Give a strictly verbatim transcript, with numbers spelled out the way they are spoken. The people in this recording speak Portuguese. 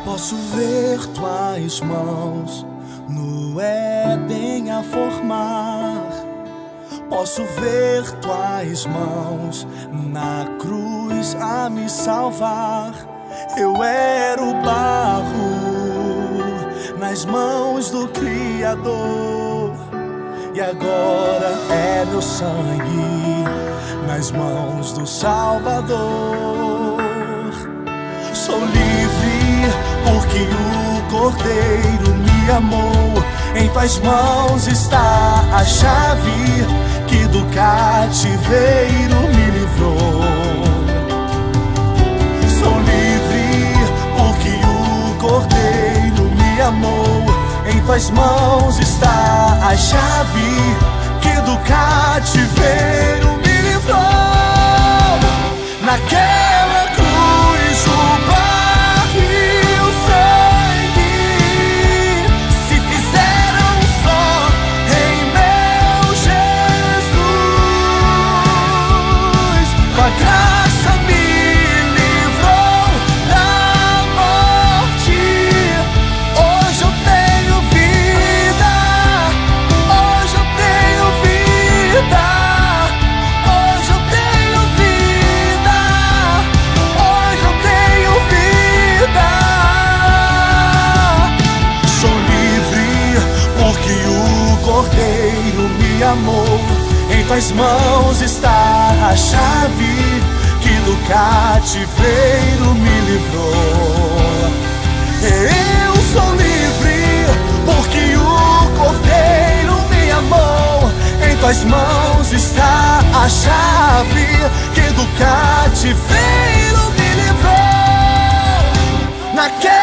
Posso ver tuas mãos no Éden a formar. Posso ver tuas mãos na cruz a me salvar. Eu era o barro nas mãos do Criador, e agora é meu sangue nas mãos do Salvador. Sou livre porque o Cordeiro me amou. Em tuas mãos está a chave que do cativeiro me livrou. Sou livre porque o Cordeiro me amou. Em tuas mãos está a chave que do cativeiro me livrou. Naquela cruz o barro e o sangue se fizeram só em meu Jesus. Com a graça me livrou da morte. Hoje eu tenho vida, hoje eu tenho vida, hoje eu tenho vida, hoje eu tenho vida. Sou livre porque o Cordeiro me amou. Em tuas mãos está a chave que do cativeiro me livrou. Eu sou livre porque o Cordeiro me amou. Em tuas mãos está a chave que do cativeiro me livrou. Naquela